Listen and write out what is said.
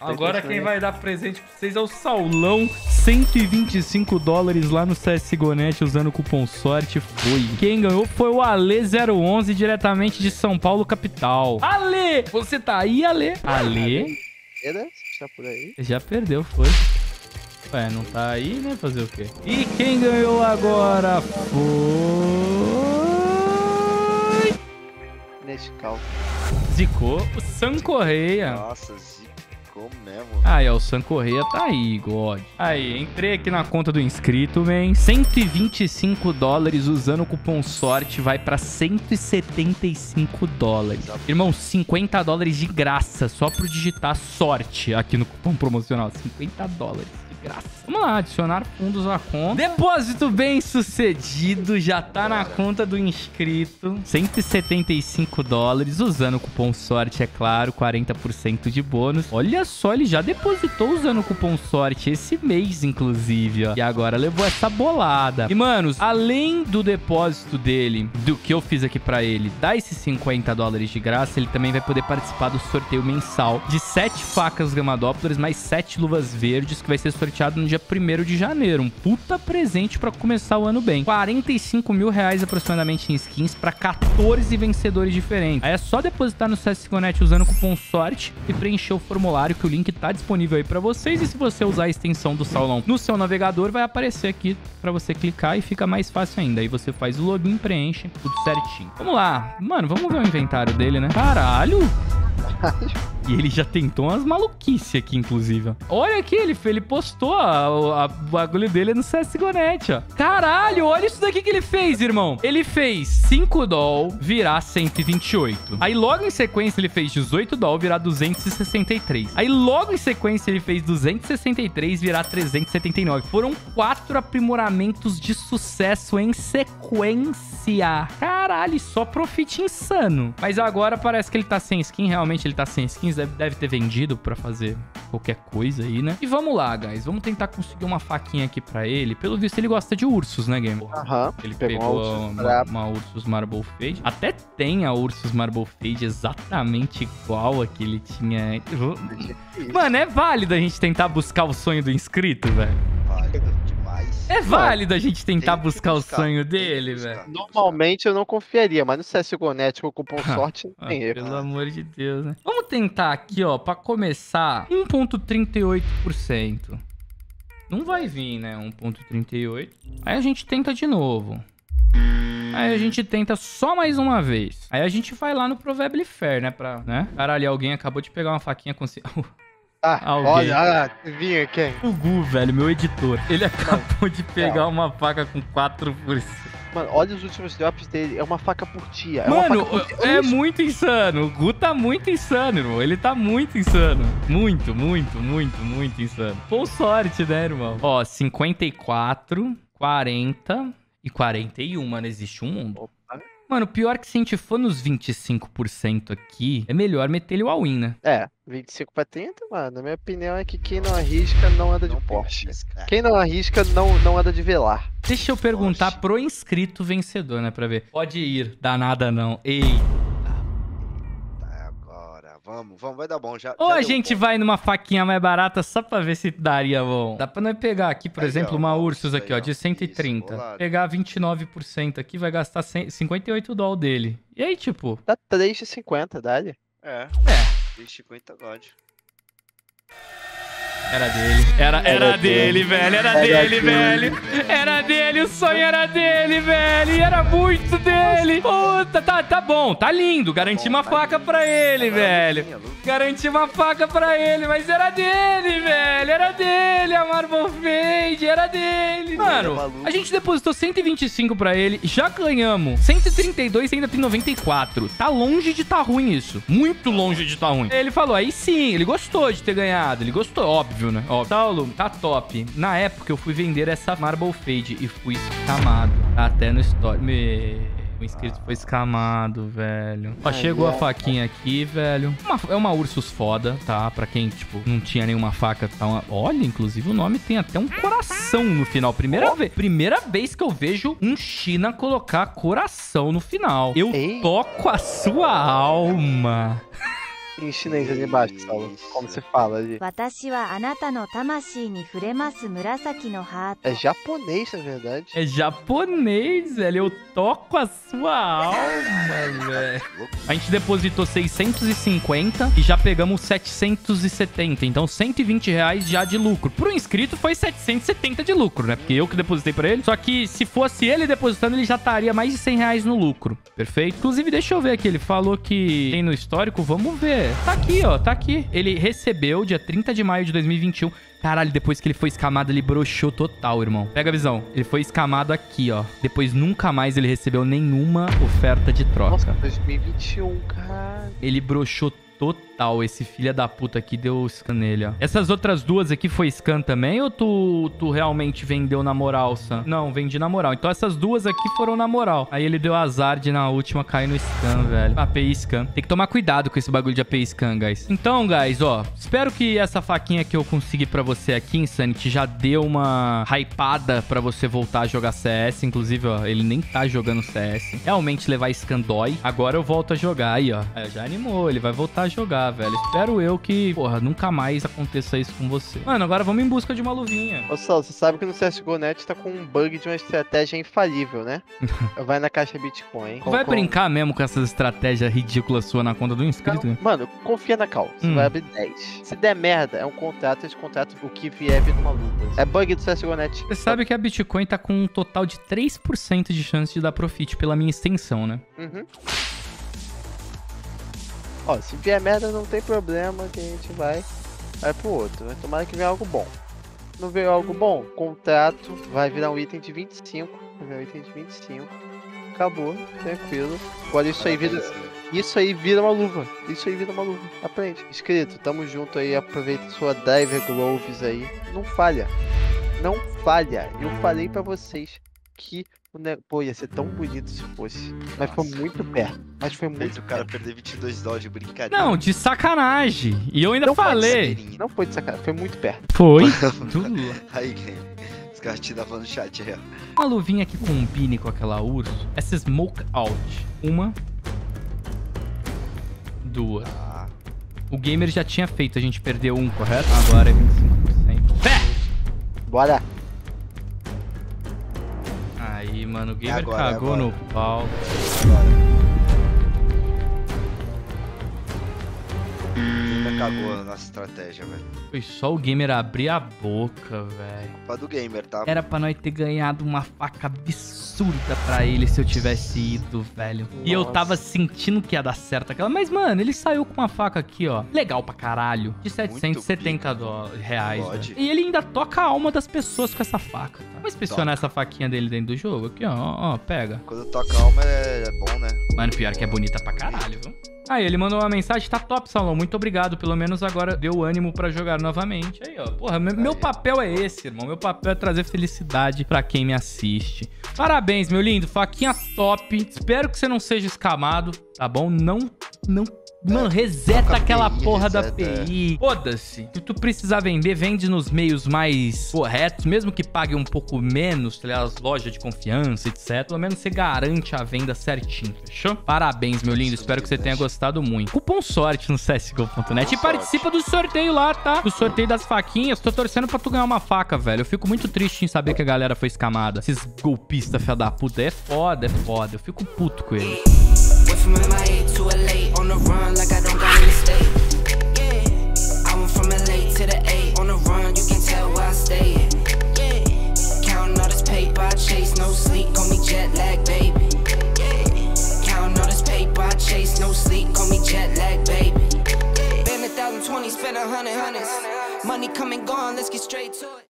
Agora quem vai dar presente pra vocês é o Saulão. 125 dólares lá no CSGO.net usando o cupom SORTE. Foi. Quem ganhou foi o Ale011, diretamente de São Paulo, capital. Ale! Você tá aí, Ale? Ale? Está por aí. Já perdeu, foi. Ué, não tá aí, né? Fazer o quê? E quem ganhou agora foi... Nescau. Zicou o Sam Correia. Nossa, zicou mesmo. Aí, ó, o Sam Correia tá aí, God. Aí, entrei aqui na conta do inscrito, man. 125 dólares usando o cupom SORTE vai pra 175 dólares. Irmão, 50 dólares de graça só pro digitar SORTE aqui no cupom promocional. 50 dólares. Graça. Vamos lá, adicionar fundos à conta. Depósito bem sucedido, já tá na conta do inscrito. 175 dólares, usando o cupom SORTE, é claro, 40% de bônus. Olha só, ele já depositou usando o cupom SORTE esse mês, inclusive, ó. E agora levou essa bolada. E, manos, além do depósito dele, do que eu fiz aqui pra ele, dá esses 50 dólares de graça, ele também vai poder participar do sorteio mensal de 7 facas Gama Dopplers, mais 7 luvas verdes, que vai ser sorteado no dia 1º de janeiro. Um puta presente pra começar o ano bem. 45 mil reais aproximadamente em skins pra 14 vencedores diferentes. Aí é só depositar no CSGO.net usando o cupom SORTE e preencher o formulário, que o link tá disponível aí pra vocês. E se você usar a extensão do Saulão no seu navegador, vai aparecer aqui pra você clicar e fica mais fácil ainda. Aí você faz o login, preenche tudo certinho. Vamos lá. Mano, vamos ver o inventário dele, né? Caralho! E ele já tentou umas maluquices aqui, inclusive. Olha aqui, ele postou o bagulho dele no CSGO.net, ó. Caralho, olha isso daqui que ele fez, irmão. Ele fez 5 doll virar 128. Aí logo em sequência ele fez 18 doll virar 263. Aí logo em sequência ele fez 263 virar 379. Foram 4 aprimoramentos de sucesso em sequência. Caralho, só profit insano. Mas agora parece que ele tá sem skin. Realmente ele tá sem skins. Deve ter vendido pra fazer qualquer coisa aí, né? E vamos lá, guys. Vamos tentar conseguir uma faquinha aqui pra ele. Pelo visto, ele gosta de ursos, né, Game? Aham. Ele pegou uma Ursus Marble Fade. Até tem a Ursus Marble Fade exatamente igual a que ele tinha. Mano, é válido a gente tentar buscar o sonho do inscrito, velho? Válido demais. É válido a gente tentar buscar o sonho dele, velho? Normalmente eu não confiaria, mas no CSGO.net com o cupom SORTE não tem erro. Pelo amor de Deus, né? Vamos tentar aqui, ó, pra começar, 1.38%. Não vai vir, né? 1.38. Aí a gente tenta de novo. Aí a gente tenta só mais uma vez. Aí a gente vai lá no Probably Fair, né? Né? Caralho, alguém acabou de pegar uma faquinha com... Olha, vinha quem? O Gu, velho, meu editor. Ele acabou de pegar uma faca com 4%. Mano, olha os últimos drops dele. É uma faca por dia. Mano, é muito insano. O Gu tá muito insano, irmão. Ele tá muito insano. Muito, muito, muito, muito insano. Com sorte, né, irmão? Ó, 54, 40 e 41, mano. Existe um mundo. Opa. Mano, pior que se a gente for nos 25% aqui, é melhor meter ele all-in, né? É, 25 pra 30, mano. Na minha opinião é que quem não arrisca não anda de Porsche. Quem não arrisca não anda de velar. Deixa eu perguntar pro inscrito vencedor, né? Pra ver. Pode ir, dá nada não. Eita. Agora, vamos, vai dar bom. Já Ou a deu gente bom. vai numa faquinha mais barata só pra ver se daria bom. Dá pra nós pegar aqui, por Aí, exemplo, ó, uma ó, Ursus isso aqui, aí, ó, de ó. 130. Isso, bolado. Pegar 29% aqui, vai gastar 58 doll dele. E aí, tipo... Dá 3,50, dá-lhe. É, É. 50 God. Era dele. Era dele, velho. Era dele, velho. Era dele, o sonho era dele, velho. E era muito dele. Puta, tá bom, tá lindo. Garanti uma faca pra ele, velho. Garanti uma faca pra ele, mas era dele, velho. Era dele, a Marble Fade. Era dele. Mano, a gente depositou 125 pra ele. Já ganhamos 132 e ainda tem 94. Tá longe de tá ruim isso. Muito longe de tá ruim. Ele falou, aí sim, ele gostou de ter ganhado. Ele gostou, óbvio, né? Ó, Saulo, tá top. Na época eu fui vender essa Marble Fade e fui escamado. Tá até no story. O inscrito foi escamado, velho. Ó, chegou a faquinha aqui, velho. É uma Ursus foda, tá? Pra quem, tipo, não tinha nenhuma faca. Tá olha, inclusive o nome tem até um coração no final. Primeira vez que eu vejo um China colocar coração no final. Eu toco a sua alma. em chinês ali embaixo, Saulo. Como se fala ali? 私はあなたの魂に触れます紫のハート É japonês, na verdade. É japonês, velho. Eu toco a sua alma, velho. A gente depositou 650 e já pegamos 770. Então, 120 reais já de lucro. Pro inscrito foi 770 de lucro, né? Porque eu que depositei pra ele. Só que se fosse ele depositando, ele já estaria mais de 100 reais no lucro. Perfeito? Inclusive, deixa eu ver aqui. Ele falou que tem no histórico. Vamos ver. Tá aqui, ó. Tá aqui. Ele recebeu dia 30 de maio de 2021. Caralho, depois que ele foi escamado, ele broxou total, irmão. Pega a visão. Ele foi escamado aqui, ó. Depois nunca mais ele recebeu nenhuma oferta de troca. Nossa, 2021, cara. Ele broxou total. Esse filho da puta aqui deu scan nele, ó. Essas outras duas aqui foi scan também ou tu realmente vendeu na moral, Sam? Não, vendi na moral. Então essas duas aqui foram na moral. Aí ele deu azar de na última cair no scan, velho. API scan. Tem que tomar cuidado com esse bagulho de API scan, guys. Então, guys, ó. Espero que essa faquinha que eu consegui pra você aqui, Insanity, já deu uma hypada pra você voltar a jogar CS. Inclusive, ó, ele nem tá jogando CS. Realmente levar scan dói. Agora eu volto a jogar. Aí, ó. Aí, já animou. Ele vai voltar a jogar, velho. Espero eu que, porra, nunca mais aconteça isso com você. Mano, agora vamos em busca de uma luvinha. Ô, Saulo, você sabe que no CSGO Net tá com um bug de uma estratégia infalível, né? Vai na caixa Bitcoin. Tu vai brincar mesmo com essas estratégias ridículas sua na conta do inscrito? Não, mano, confia na cal. Você vai abrir 10. Se der merda, é um contrato. Esse contrato, o que vier, vira uma luva. É bug do CSGO Net. Você sabe que a Bitcoin tá com um total de 3% de chance de dar profit pela minha extensão, né? Uhum. Ó, se vier merda não tem problema que a gente vai pro outro, né? Tomara que venha algo bom. Não veio algo bom, contrato vai virar um item de 25. Vai virar um item de 25. Acabou, tranquilo. Agora isso aí vira uma luva. Isso aí vira uma luva. Aprende. Inscrito, tamo junto aí. Aproveita sua Diver Gloves aí. Não falha. Não falha. Eu falei pra vocês que pô, ia ser tão bonito se fosse. Mas foi muito perto. Mas foi muito Fez o cara perder 22 dólares de brincadeira. Não, de sacanagem. E eu ainda Não falei. Não foi de sacanagem, foi muito perto. Foi. Aí, game. Os caras te davam no chat aí, ó. Uma luvinha que combine com aquela urso. Essa Smoke Out. Uma. Duas. Ah, O gamer já tinha feito, a gente perdeu um, correto? Agora é 25%. Fé! Bora. Aí, mano, o gamer Agora, cagou agora. no pau. ainda cagou a nossa estratégia, velho. Foi só o gamer abrir a boca, velho. Culpa do gamer, tá? Era pra nós ter ganhado uma faca absurda pra ele se eu tivesse ido, velho. E eu tava sentindo que ia dar certo aquela. Mas, mano, ele saiu com uma faca aqui, ó. Legal pra caralho. De 770 reais, velho. E ele ainda toca a alma das pessoas com essa faca, tá? Vamos inspecionar essa faquinha dele dentro do jogo? Aqui, ó, pega. Quando toca a alma é bom, né? Mano, pior que é bonita pra caralho, viu? Aí, ele mandou uma mensagem, tá top, Salão, muito obrigado, pelo menos agora deu ânimo pra jogar novamente. Aí, ó, porra, meu papel é esse, irmão, meu papel é trazer felicidade pra quem me assiste. Parabéns, meu lindo, faquinha top, espero que você não seja escamado, tá bom? Mano, reseta aquela porra da API. Foda-se. Se tu precisar vender, vende nos meios mais corretos, mesmo que pague um pouco menos, tá ligado? As lojas de confiança, etc. Pelo menos você garante a venda certinho, fechou? Parabéns, meu lindo. Espero que você tenha gostado muito. Cupom sorte no CSGO.net e participa do sorteio lá, tá? Do sorteio das faquinhas. Tô torcendo pra tu ganhar uma faca, velho. Eu fico muito triste em saber que a galera foi escamada. Esses golpistas, filha da puta. É foda, é foda. Eu fico puto com ele. Went from MIA to LA on the run like I don't got any state. Yeah, I went from LA to the A on the run, you can tell where I stay at. Yeah, counting all this paper, I chase no sleep, call me jet lag, baby. Yeah, counting all this paper, I chase no sleep, call me jet lag, baby. Spend 1,020, spend 100 hundreds. Money come and gone, let's get straight to it.